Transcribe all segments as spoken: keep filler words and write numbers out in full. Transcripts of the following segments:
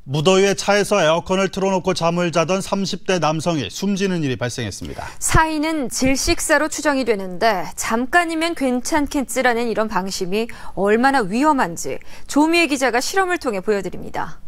무더위에 차에서 에어컨을 틀어놓고 잠을 자던 삼십 대 남성이 숨지는 일이 발생했습니다. 사인은 질식사로 추정이 되는데 잠깐이면 괜찮겠지라는 이런 방심이 얼마나 위험한지 조미애 기자가 실험을 통해 보여드립니다.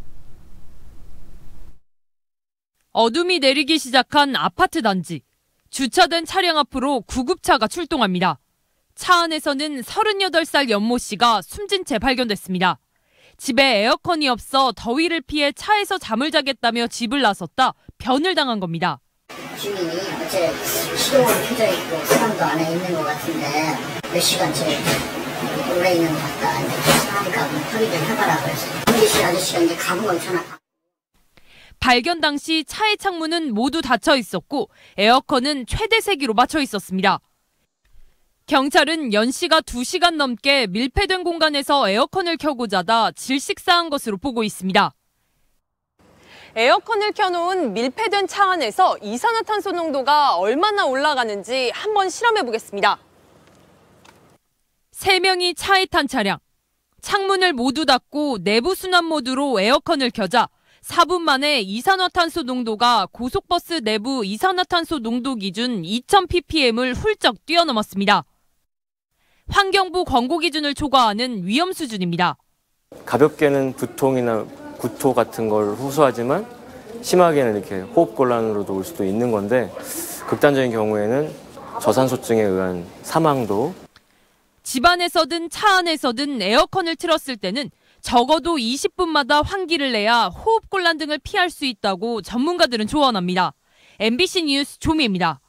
어둠이 내리기 시작한 아파트 단지. 주차된 차량 앞으로 구급차가 출동합니다. 차 안에서는 서른여덟 살 연모 씨가 숨진 채 발견됐습니다. 집에 에어컨이 없어 더위를 피해 차에서 잠을 자겠다며 집을 나섰다 변을 당한 겁니다. 주민이 어째 시동으로 켜져 있고 사람도 안에 있는 것 같은데 몇 시간째 오래 있는 것 같다. 하니까 확인 좀 해봐라 그래서 현지 아저씨가 이제 가본 걸 전화. 발견 당시 차의 창문은 모두 닫혀 있었고 에어컨은 최대 세기로 맞춰 있었습니다. 경찰은 연 씨가 두 시간 넘게 밀폐된 공간에서 에어컨을 켜고 자다 질식사한 것으로 보고 있습니다. 에어컨을 켜놓은 밀폐된 차 안에서 이산화탄소 농도가 얼마나 올라가는지 한번 실험해 보겠습니다. 세 명이 차에 탄 차량. 창문을 모두 닫고 내부 순환 모드로 에어컨을 켜자 사 분 만에 이산화탄소 농도가 고속버스 내부 이산화탄소 농도 기준 이천 ppm을 훌쩍 뛰어넘었습니다. 환경부 권고 기준을 초과하는 위험 수준입니다. 가볍게는 두통이나 구토 같은 걸 호소하지만 심하게는 이렇게 호흡곤란으로도 올 수도 있는 건데 극단적인 경우에는 저산소증에 의한 사망도. 집안에서든 차 안에서든 에어컨을 틀었을 때는 적어도 이십 분마다 환기를 내야 호흡곤란 등을 피할 수 있다고 전문가들은 조언합니다. 엠비씨 뉴스 조미애입니다.